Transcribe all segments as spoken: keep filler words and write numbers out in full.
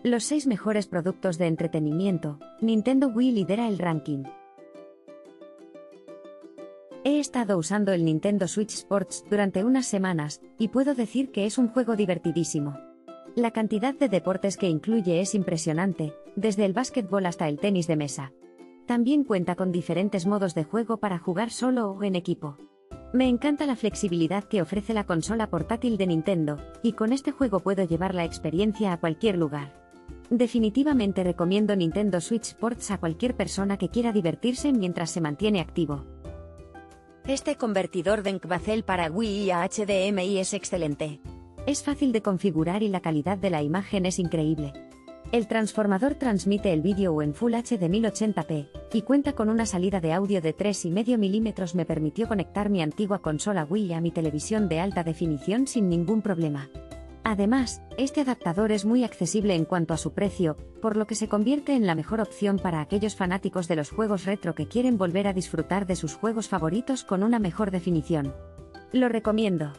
Los seis mejores productos de entretenimiento. Nintendo Wii lidera el ranking. He estado usando el Nintendo Switch Sports durante unas semanas, y puedo decir que es un juego divertidísimo. La cantidad de deportes que incluye es impresionante, desde el básquetbol hasta el tenis de mesa. También cuenta con diferentes modos de juego para jugar solo o en equipo. Me encanta la flexibilidad que ofrece la consola portátil de Nintendo, y con este juego puedo llevar la experiencia a cualquier lugar. Definitivamente recomiendo Nintendo Switch Sports a cualquier persona que quiera divertirse mientras se mantiene activo. Este convertidor de Nkbacel para Wii a H D M I es excelente. Es fácil de configurar y la calidad de la imagen es increíble. El transformador transmite el vídeo en Full H D mil ochenta p, y cuenta con una salida de audio de tres y medio milímetros. Me permitió conectar mi antigua consola Wii a mi televisión de alta definición sin ningún problema. Además, este adaptador es muy accesible en cuanto a su precio, por lo que se convierte en la mejor opción para aquellos fanáticos de los juegos retro que quieren volver a disfrutar de sus juegos favoritos con una mejor definición. Lo recomiendo.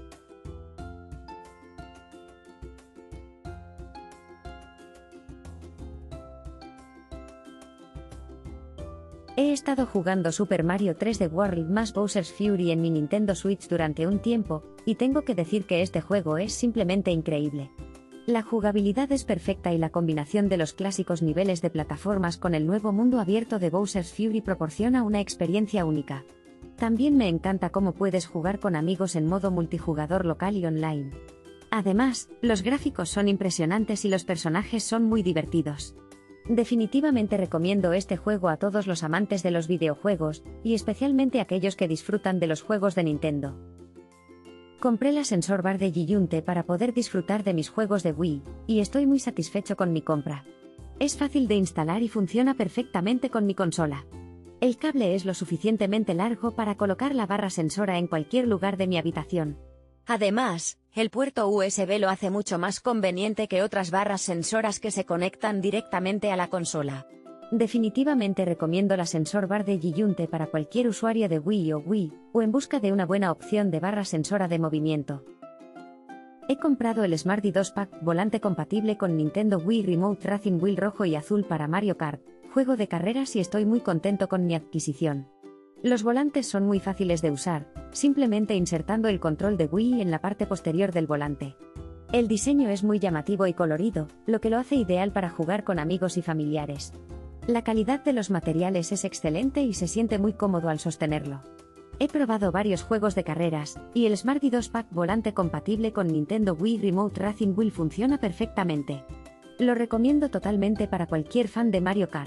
He estado jugando Super Mario tres D World más Bowser's Fury en mi Nintendo Switch durante un tiempo, y tengo que decir que este juego es simplemente increíble. La jugabilidad es perfecta y la combinación de los clásicos niveles de plataformas con el nuevo mundo abierto de Bowser's Fury proporciona una experiencia única. También me encanta cómo puedes jugar con amigos en modo multijugador local y online. Además, los gráficos son impresionantes y los personajes son muy divertidos. Definitivamente recomiendo este juego a todos los amantes de los videojuegos, y especialmente a aquellos que disfrutan de los juegos de Nintendo. Compré la Sensor Bar de Giyunte para poder disfrutar de mis juegos de Wii, y estoy muy satisfecho con mi compra. Es fácil de instalar y funciona perfectamente con mi consola. El cable es lo suficientemente largo para colocar la barra sensora en cualquier lugar de mi habitación. Además, el puerto U S B lo hace mucho más conveniente que otras barras sensoras que se conectan directamente a la consola. Definitivamente recomiendo la Sensor Bar de Giyunte para cualquier usuario de Wii o Wii, o en busca de una buena opción de barra sensora de movimiento. He comprado el Smarty dos Pack volante compatible con Nintendo Wii Remote Racing Wheel rojo y azul para Mario Kart, juego de carreras, y estoy muy contento con mi adquisición. Los volantes son muy fáciles de usar, simplemente insertando el control de Wii en la parte posterior del volante. El diseño es muy llamativo y colorido, lo que lo hace ideal para jugar con amigos y familiares. La calidad de los materiales es excelente y se siente muy cómodo al sostenerlo. He probado varios juegos de carreras, y el Smarty dos Pack volante compatible con Nintendo Wii Remote Racing Wheel funciona perfectamente. Lo recomiendo totalmente para cualquier fan de Mario Kart.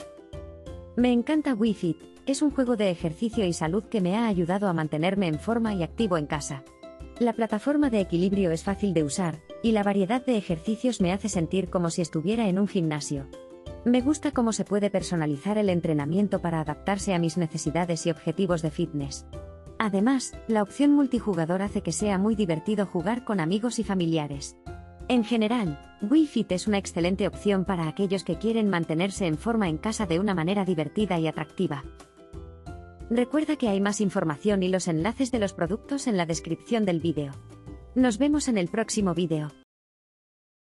Me encanta Wii Fit. Es un juego de ejercicio y salud que me ha ayudado a mantenerme en forma y activo en casa. La plataforma de equilibrio es fácil de usar, y la variedad de ejercicios me hace sentir como si estuviera en un gimnasio. Me gusta cómo se puede personalizar el entrenamiento para adaptarse a mis necesidades y objetivos de fitness. Además, la opción multijugador hace que sea muy divertido jugar con amigos y familiares. En general, Wii Fit es una excelente opción para aquellos que quieren mantenerse en forma en casa de una manera divertida y atractiva. Recuerda que hay más información y los enlaces de los productos en la descripción del vídeo. Nos vemos en el próximo vídeo.